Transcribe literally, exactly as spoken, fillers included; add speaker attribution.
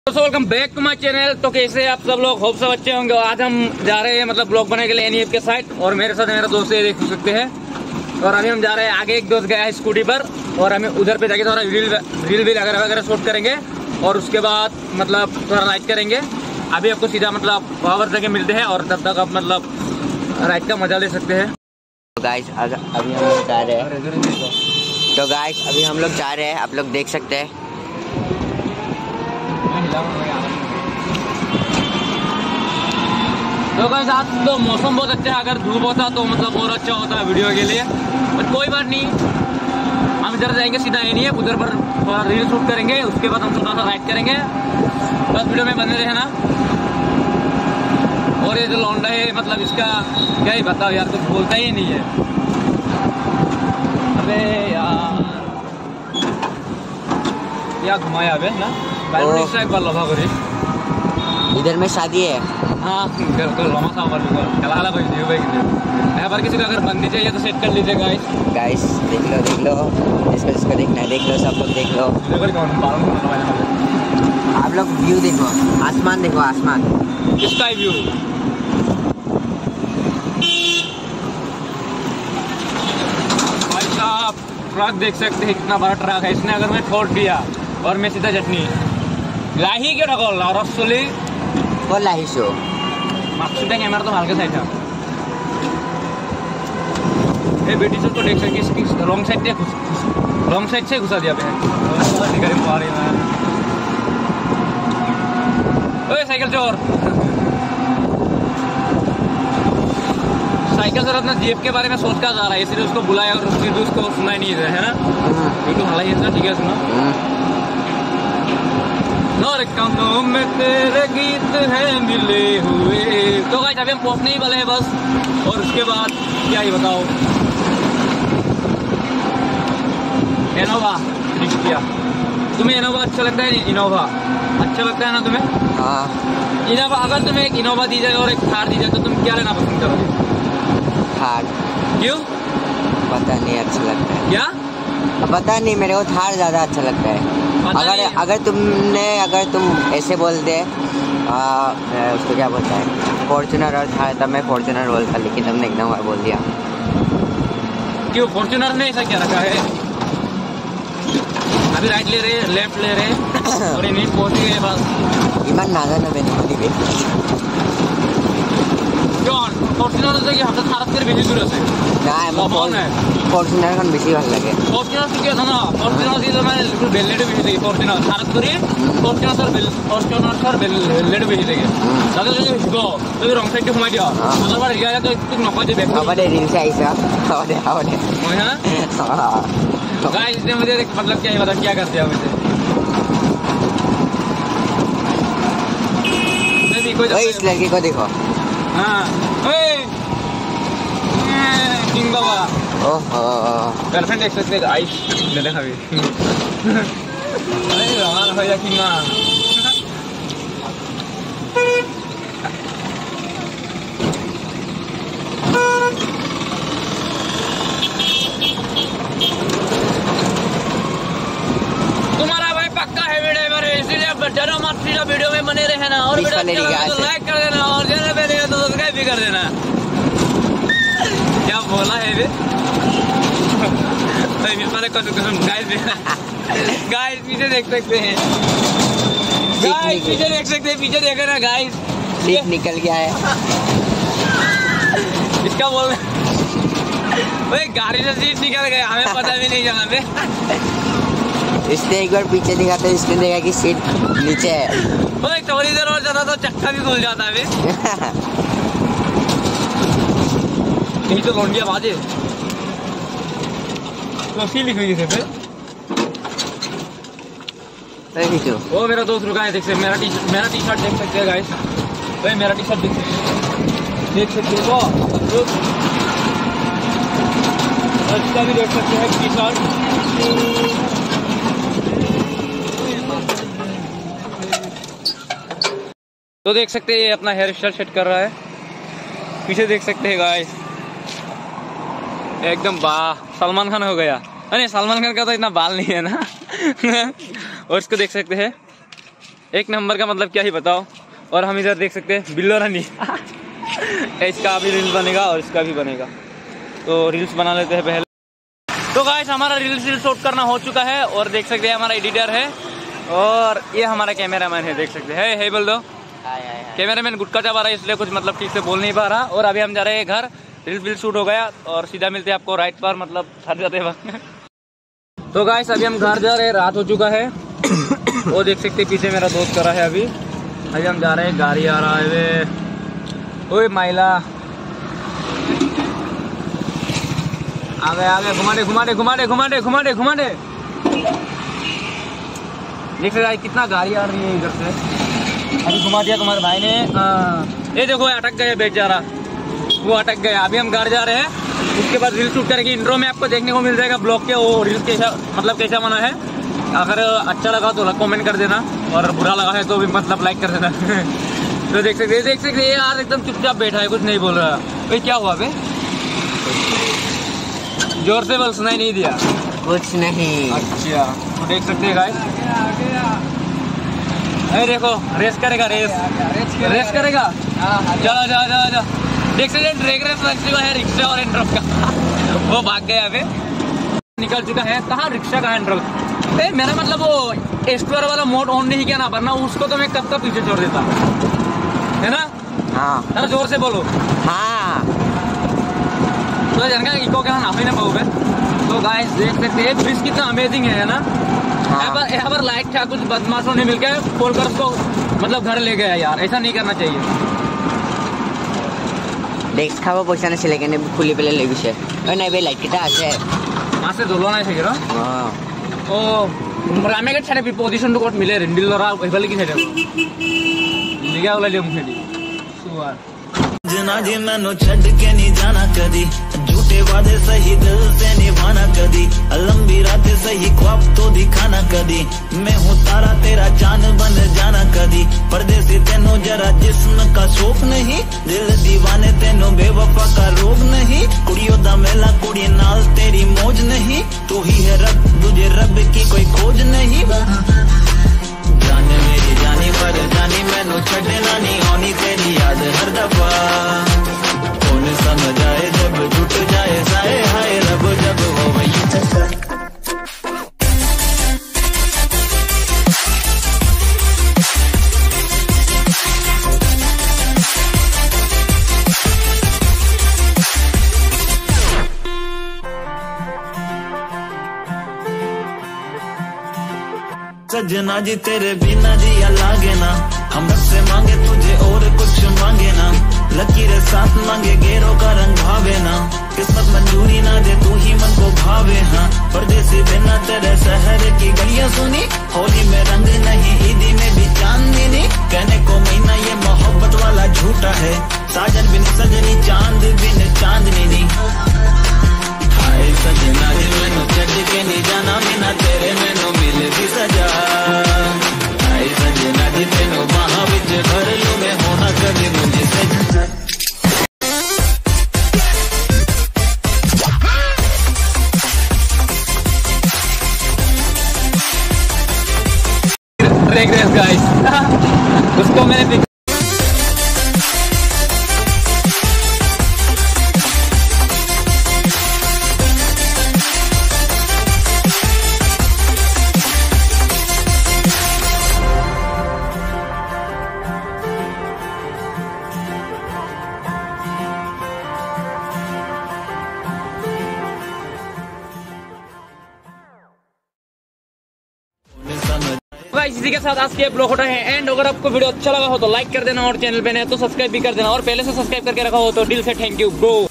Speaker 1: दोस्तों welcome back to my channel. तो कैसे आप सब लोग, होप सब अच्छे होंगे। आज हम जा रहे हैं मतलब ब्लॉग बनाने के लिए एनईएफ के साइड, और मेरे साथ मेरा दोस्त है, देख सकते हैं। और अभी हम जा रहे हैं, आगे एक दोस्त गया है स्कूटी पर, और हमें उधर पे जाके थोड़ा रील रील भी वगैरह वगैरह शूट करेंगे, और उसके बाद मतलब थोड़ा राइड करेंगे। अभी आपको सीधा मतलब पावर जगह मिलते हैं, और तब तक आप मतलब राइड का मजा ले सकते हैं।
Speaker 2: तो गाइस अभी हम लोग जा रहे हैं तो गाइस अभी हम लोग जा रहे हैं आप लोग देख सकते हैं।
Speaker 1: तो गाइस आज तो मौसम बहुत अच्छा है, अगर धूप होता तो मतलब बहुत अच्छा होता है वीडियो के लिए, बट कोई बात नहीं। हम इधर जाएंगे सीधा एनईएफ, उधर पर थोड़ा रील शूट करेंगे, उसके बाद हम थोड़ा सा राइड करेंगे। बस वीडियो में बने रहे ना। और ये जो लौंडा है मतलब इसका क्या ही बताओ यार, कुछ बोलता ही नहीं है। अबे यार क्या घुमाया अबे ना
Speaker 2: इधर में शादी है।
Speaker 1: हाँ पर किसी को अगर बंदी चाहिए तो सेट कर लीजिए गाइस।
Speaker 2: गाइस देख लो देख लो जिसको जिसको देखना है देख लो, सब लोग देख लो। आप लोग व्यू देखो, आसमान देखो, आसमान
Speaker 1: किसका व्यू। भाई साहब ट्रक देख सकते हैं, कितना बड़ा ट्रक है। इसने अगर मैं छोड़ दिया और मैं सीधा चटनी लाही क्यों ढकोल रसोली
Speaker 2: वो लाही शो
Speaker 1: माक्सुदा कैमरा तो हल्का साइड था। ये बेटी को देख सकते इसकी रॉन्ग साइड से रॉन्ग साइड से घुसा दिया बहन। ओए साइकिल चोर, साइकिल चोर अपना जेब के बारे में सोचता जा रहा है, इसलिए उसको बुलाया और उसकी उसको सुना ही नहीं है ना। बिल्कुल भला ही इतना ठीक है सुना। और कानों में तेरे गीत हैं मिले हुए। तो गाइस अभी हम पहुंचने ही वाले हैं बस, और उसके बाद क्या ही बताओ। इनोवा किया तुम्हें, इनोवा अच्छा लगता है? इनोवा अच्छा लगता है ना तुम्हें?
Speaker 2: हाँ।
Speaker 1: इनोवा, अगर तुम्हें एक इनोवा दी जाए और एक थार दी जाए तो तुम क्या लेना पसंद करोगे?
Speaker 2: थार।
Speaker 1: क्यों?
Speaker 2: पता नहीं, अच्छा लगता है।
Speaker 1: क्या
Speaker 2: पता नहीं, मेरे को थार ज्यादा अच्छा लगता है। अगर अगर तुमने अगर तुम ऐसे बोल दे आ, उसको क्या बोलता है, फॉर्च्यूनर और थार, तब मैं फॉर्च्यूनर बोलता, लेकिन तुमने एकदम बोल दिया।
Speaker 1: क्यों फॉर्च्यूनर ने ऐसा क्या रखा है? अभी राइट ले रहे, लेफ्ट ले रहे और नहीं पहुंच गए बस।
Speaker 2: इमान ना जाना मैंने बोली भी
Speaker 1: फॉर्च्यूनर से कि हम तो थारत कर बेसी दूर আছে
Speaker 2: না
Speaker 1: লবণ है
Speaker 2: ফরচুনার এখন বেশি ভালো লাগে।
Speaker 1: ফরচুনার কি আছে না, ফরচুনার দিয়ে মানে একটু বেললেট বেশি লাগে। ফরচুনার থারত করি ফরচুনার সর বেল ফরচুনার সর বেললেট বেশি লাগে। তাহলে যদি গো তুমি রং সাইডে ঘুমাই দিও, আবার রিয়া তো একটু নকয় দে ব্যাক।
Speaker 2: আবার রিলস আইছা আবার আবার
Speaker 1: ওই হ্যাঁ गाइस इसने मुझे मतलब क्या ही बता क्या कर दिया मुझे। मैं भी कोई
Speaker 2: इस लड़के को देखो।
Speaker 1: हाँ ओए किंग बाबा।
Speaker 2: ओहो
Speaker 1: गर्लफ्रेंड देख सकते हैं गाइस, ले देखा भी। अरे रवाना हो जा किंगा। तुम्हारा भाई पक्का हैवी ड्राइवर है, इसीलिए डरो मत, सीधा वीडियो में बने रहे ना। और वीडियो तो लाइक कर देना, और चैनल पे नहीं तो सब्सक्राइब भी कर देना। क्या बोला है बे? गाइस पीछे देख सकते हैं, गाइस पीछे देख सकते हैं, पीछे देखो ना गाइस,
Speaker 2: सीट निकल गया है।
Speaker 1: इसका बोल भाई गाड़ी से सीट निकल गया, हमें पता भी नहीं चला बे।
Speaker 2: इसने एक बार पीछे देखा तो इसने देखा कि सीट नीचे है।
Speaker 1: ओए थोड़ी देर और जाता तो चक्का भी खुल जाता बे। यही तो लौंडिया बाजे तो सी लिख हुई पे। वो मेरा दोस्त रुका है, देख सकते मेरा टी मेरा टी शर्ट देख सकते हैं गाइस। भाई मेरा टी शर्ट देख सकते देख सकते हो, इसका भी देख सकते हैं टी शर्ट। तो देख सकते हैं ये अपना हेयर स्टाइल सेट कर रहा है, पीछे देख सकते हैं गाइस एकदम वाह सलमान खान हो गया। अरे सलमान खान का तो इतना बाल नहीं है ना। और इसको देख सकते हैं एक नंबर का, मतलब क्या ही बताओ। और हम इधर देख सकते हैं बिल्लो रानी इसका भी रील्स बनेगा और इसका भी बनेगा, तो रील्स बना लेते हैं पहले। तो गाइस हमारा रील्स रील्स शूट करना हो चुका है और देख सकते हैं हमारा एडिटर है और ये हमारा कैमरामैन है, देख सकते हैं। हे बोल दो। कैमरामैन गुटका चबा रहा है इसलिए कुछ मतलब ठीक से बोल नहीं पा रहा। और अभी हम जा रहे हैं घर, रील्स वील्स शूट हो गया और सीधा मिलते हैं आपको राइट पर, मतलब घर जाते वक्त। तो गाइस अभी हम घर जा रहे हैं, रात हो चुका है। वो देख सकते हैं पीछे मेरा दोस्त करा है। अभी अभी हम जा रहे हैं, गाड़ी आ रहा है वे। ओए माइला आ गए आ गए, घुमा दे घुमा दे घुमा दे घुमा दे घुमा दे घुमा दे। देख सकते कितना गाड़ी आ रही है इधर से। अभी घुमा दिया तुम्हारे भाई ने। आ, ये देखो अटक गए बेचारा, वो अटक गया। अभी हम घर जा रहे हैं, उसके बाद रील शूट करेंगे। इंट्रो में आपको देखने को मिल जाएगा ब्लॉग के वो रील्स कैसा मतलब कैसा बना है। अगर अच्छा लगा तो कमेंट कर देना और बुरा लगा है तो भी मतलब लाइक कर देना। तो देख सकते देख सकते ये यार एकदम चुपचाप बैठा है, कुछ नहीं बोल रहा। भाई क्या हुआ बे? जोर से बोल, सुनाई नहीं दिया।
Speaker 2: कुछ नहीं।
Speaker 1: अच्छा तो देख सकते हैं गाइस, अरे देखो रेस करेगा, रेस रेस करेगा। चला जा जा जा देख सकते हैं ड्रैग रेस लग चुका है रिक्शा और एंड्रॉप का। वो भाग गया, अभी निकल चुका है। कहाँ रिक्शा कहाँ एंड्रॉप? ए मेरा मतलब वो एक्सप्लोर वाला मोड ऑन नहीं किया ना, वरना उसको तो मैं कब का पीछे छोड़ देता है ना।
Speaker 2: हाँ
Speaker 1: अरे जोर से बोलो।
Speaker 2: हाँ
Speaker 1: तो जानका इको क्या ना ना पाओगे। तो गाइस देख सकते हैं ब्रिज कितना अमेजिंग है ना। यहाँ पर यहाँ पर लाइट था, कुछ बदमाशों ने मिलकर पोलकर उसको मतलब घर ले गया यार, ऐसा नहीं करना चाहिए।
Speaker 2: डेस्क खावा पैसा नाছিলে কাৰণে খুলি পেলাই লৈ গৈছে। অ নাই বে লাইট কিটা আছে।
Speaker 1: আছে দলো নাই থাকে ৰ। অ ৰামেগেট ছাইডে পজিশনটো ক'ত মিলে ৰেন্ডিল লৰা এইফালে কি ছাইডে লিগা ওলাই দিও মুখেদি সুৱাৰ।
Speaker 3: जना जी मैनू छड़ के नहीं जाना कदी, झूठे वादे सही दिल से निभाना कदी, लंबी रातें सही ख्वाब तो दिखाना कदी, मैं हूँ तारा तेरा चांद बन जाना कदी, परदेसी तेनों जरा जिस्म का शौक नहीं, दिल दीवाने तेनों बेवफा का रोग नहीं, कुड़ियों दा मेला कुड़ी नाल तेरी मौज नहीं, तू ही है रब तुझे रब की कोई खोज नहीं। जाने मेरी जानी पर जानी मैनू छड़ना नहीं होनी तेरी याद हर दफा, कौन समझ आए जब टूट जाए साए हाय रब जब हो वही चक्कर। सजना जी तेरे बिना जिया लागे ना, हम रब से मांगे तुझे और कुछ मांगे ना, लकीरें साथ मांगे गेरों का रंग भावे ना, किस्मत मंजूरी ना दे तू ही मन को भावे। हाँ परदेसी बिना तेरे शहर की गलियां सुनी, होली में रंग नहीं ईदी में भी चांदनी नहीं, कहने को महीना ये मोहब्बत वाला झूठा है, साजन बिन सजनी चांद बिन चांदनी नहीं। हाय सजना जी मैनू छड़ के नहीं जाना, बिना तेरे मैनू मिले भी सजा, हाय सजना जी तेनू बाहां विच भर लूं मैं होना कभी मुझे सजा।
Speaker 1: ड्रैग रेस गाइस उसको मैंने इसी के साथ आज के ब्लॉग होता है एंड। अगर आपको वीडियो अच्छा लगा हो तो लाइक कर देना और चैनल पे नए तो सब्सक्राइब भी कर देना और पहले से सब्सक्राइब करके रखा हो तो दिल से थैंक यू ब्रो।